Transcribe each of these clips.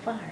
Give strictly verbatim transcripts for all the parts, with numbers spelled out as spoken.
far.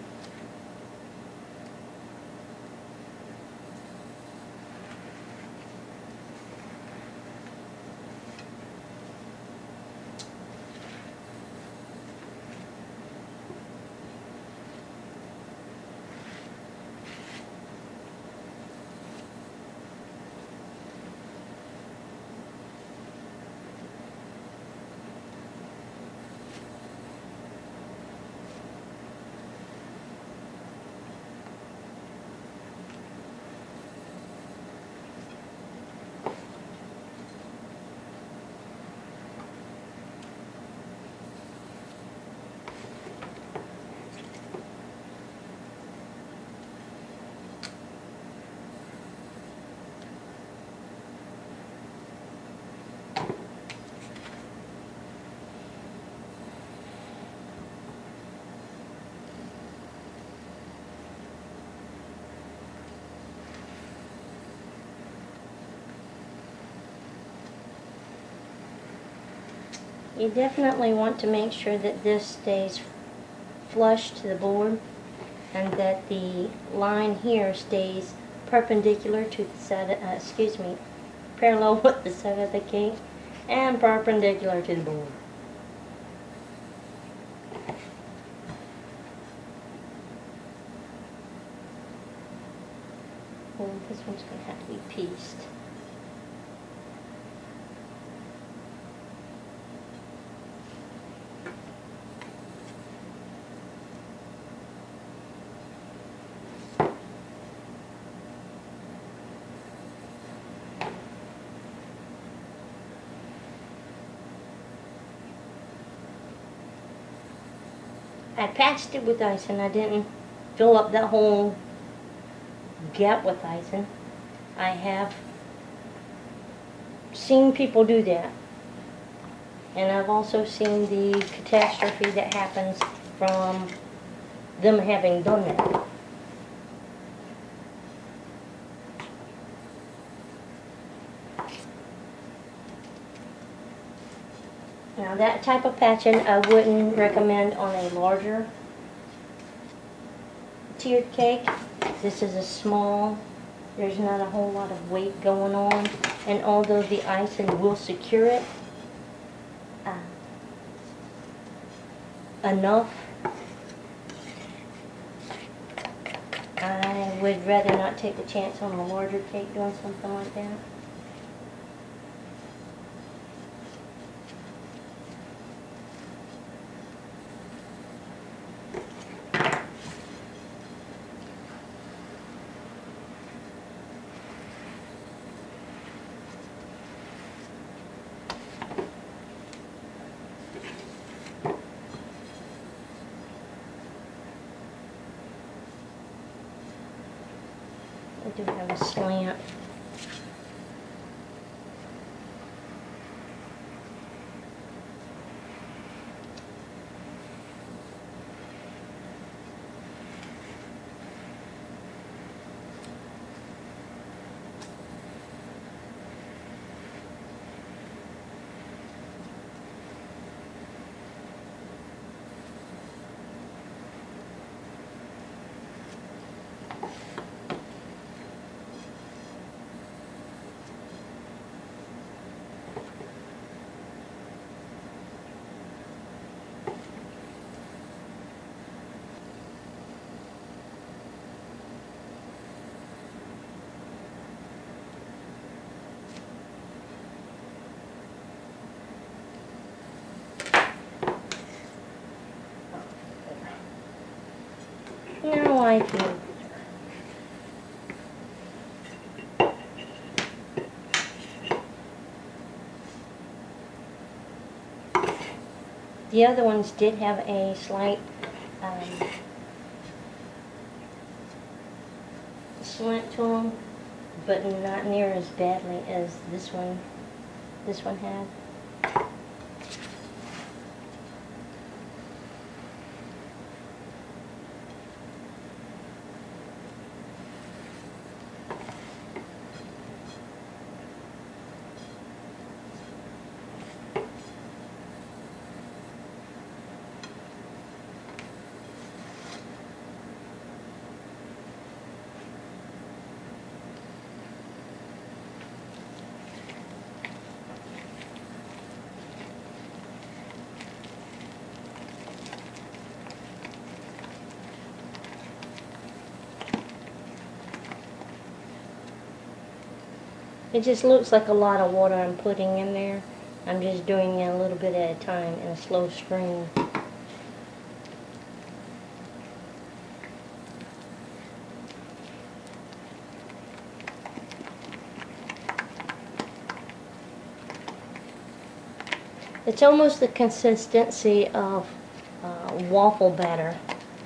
You definitely want to make sure that this stays flush to the board and that the line here stays perpendicular to the side, of, uh, excuse me, parallel with the side of the cake and perpendicular to the board. Well, this one's going to have to be pieced. I patched it with icing. I didn't fill up that whole gap with icing. I have seen people do that. And I've also seen the catastrophe that happens from them having done that. Now that type of patching I wouldn't recommend on a larger tiered cake. This is a small, there's not a whole lot of weight going on, and although the icing will secure it uh, enough, I would rather not take the chance on a larger cake doing something like that. I do have a slant. Now I feel the other ones did have a slight um, slant to them, but not near as badly as this one. This one had. It just looks like a lot of water I'm putting in there. I'm just doing it a little bit at a time in a slow stream. It's almost the consistency of uh, waffle batter.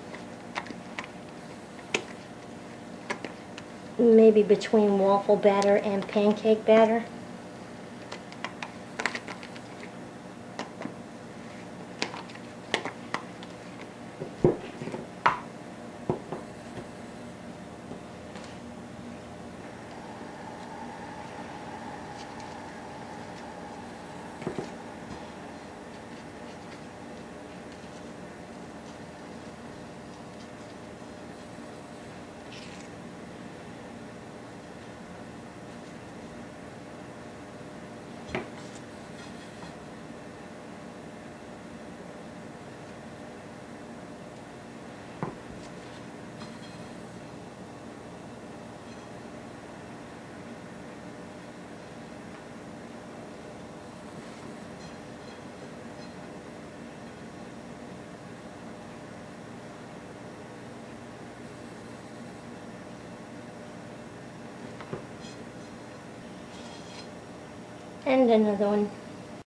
Maybe between waffle batter and pancake batter. And another one.